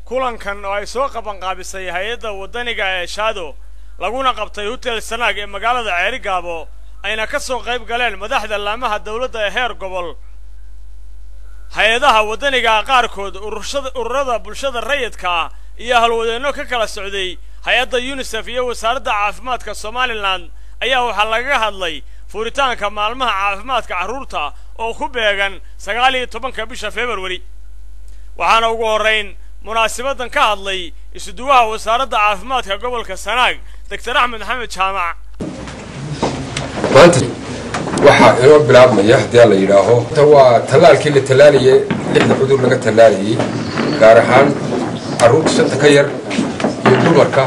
kulankan oo ay soo qabanqaabisay hay'adda wadaniga ee Shaado laguna qabtay hotel Sanaag ee magaalada Ceerigaabo ayna ka soo qayb galeen madaxda laamaha dawladda ee heer gobol hay'adaha wadaniga qaarkood ururada bulshada rayidka iyo halwadeenno ka kala socday hay'adda UNICEF iyo wasaaradda caafimaadka Somaliland ayaa waxa laga hadlay furitaanka maalmaha caafimaadka carruurta oo ku beegan 19 bisha February waxaana ugu horeyn munaasabadan ka hadlay isuduwaha wasaaradda caafimaadka gobolka Sanaag Dr. Axmed Maxamed Jaamac maanta waxa inoo bilaabmaya hadii la yiraahdo waa talaalkii la talaaliyay lixda cudur laga talaaliyay gaar ahaan carruurta shanta ka yar iyo dumarka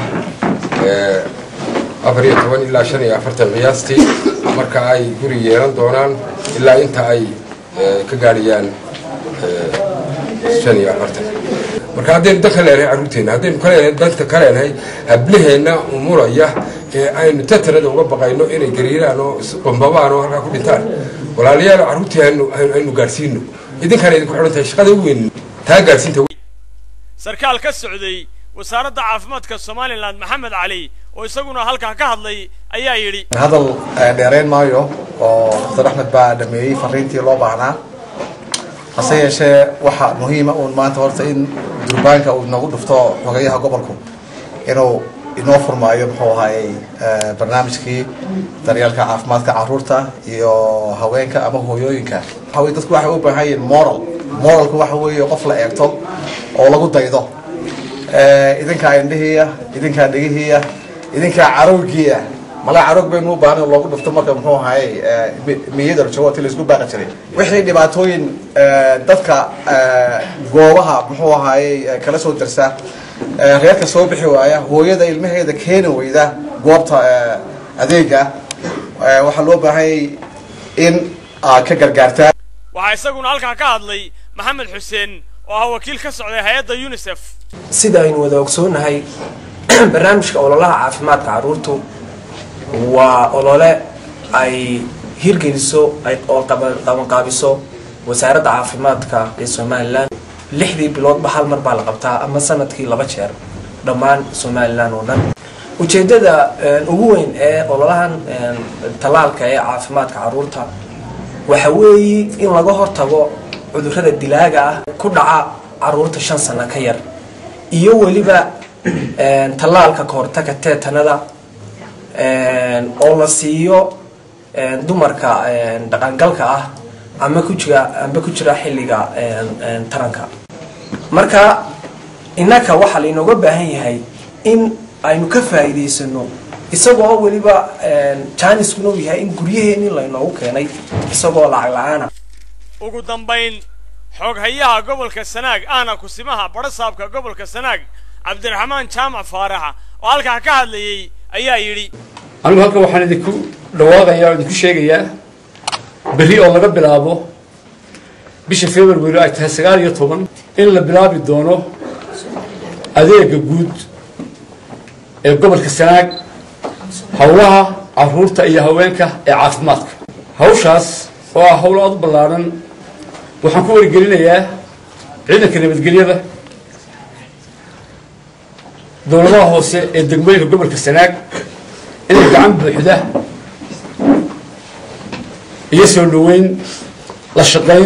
14 ilaa 45 qiyaastii marka ay guri yeelan doonaan ilaa inta ay ka gaariyaan 45 marka hadeen dadka leeyahay carruurteena hadeen kale dadka kale leeyahay hablaheena umuraya ee aynu tatarada uga baqayno inay gariiraan oo qombabaan oo halka ku dhintaan walaalayaal carruurteenu aynu gaarsiino idinkana idinku xidhantahay shaqada weyn taa gaarsiinta sarkaal ka socday wasaaradda caafimaadka Somaliland Maxamed Ali oo isaguna halka ka hadlay ayaa yiri hadal dheereen maayo oo Dr. Axmed baa dhameeyay fariintii loo baahnaa hase yeeshee waxa muhiim ah oo maanta horta in durbaanka uu nagu dhufto xogayaha gobolku inuu inoo furmaayo muxuu ahaayay barnaamijkii daryeelka caafimaadka carruurta iyo haweenka ama hooyooyinka waxa dadku waxay u baahan yihiin moralku waxa weeye qof la eegto oo lagu daydo idinka indhihiya idinka dhigihiya idinka carruurkiya mala carruur baynu u baahan loogu dhufto marka muxuu ahaayay miyada jawabta la isku baaqi jiray wixii dhibaatooyin dadka goobaha muxuu ahaayay kala soo darsa reerka soo bixi waaya hooyada ilmaheeda keena weyda goobta adeega waxa loo baahay in ka gargaartaa waxa isaguna halka ka hadlay Maxamed Xuseen oo wakiil ka socday hay'adda UNICEF sida aynu wada ogsoonahay barnaamijka ololaha caafimaadka carruurtu waa olole ay hirgeliso ay qabanqaabiso wasaaradda caafimaadka ee Somaliland lixdii biloodba hal mar baa la qabtaa ama sanadkii 2 jeer dhammaan Somaliland oo dhan ujeedada ugu weyn ee ololahan talaalka ee caafimaadka carruurta waxa weeye in laga hortago cudurrada dilaaga ah ku dhaca carruurta 5 sano ka yar iyo waliba talaalka ka hortagga teetanada oo la siiyo dumarka dhaqangalka ah ama ku jira xilliga taranka marka inaka waxa la inooga baahan yahay in aynu ka faa'iideysano isagoo waliba chance ku yahay in guryaheena la inoogu keenay isagoo lacag la'aan ugu dambayn xog hayaha gobolka Sanaag ana kusimaha barasaabka gobolka Sanaag Cabdiraxmaan Jaamac Faarax oo halka ka hadlayay ayaa yiri anigu halka waxaan idinku dhawaaqayaa oo idinku sheegayaa bari oo laga bilaabo bisha February ay tahay 19 in la bilaabi doono adeega guud ee gobolka Sanaag hawlaha carruurta iyo haweenka ee caafimaadka hawshaas oo ah hawl aad u ballaaran waxaan ku wargelinayaa ciidanka nabadgelyada dowladaha hoose ee degmooyinka gobolka Sanaag inay gacan buuxda iyo soo dhaweyn la shaqeyn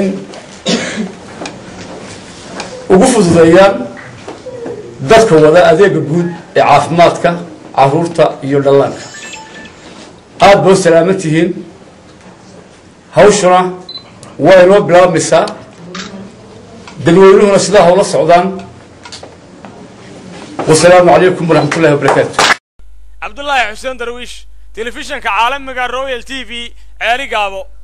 ugu fududeeyaan dadka wada adeega guud ee caafimaadka carruurta iyo dhallaanka aad boo salaamantihiin hawshuna way noo bilaabmaysaa dadweynuhuna sidaa hawla socdaan والسلام عليكم ورحمة الله وبركاته عبد الله حسين درويش تلفزيون كعالم مجال رويال تي في عريقابو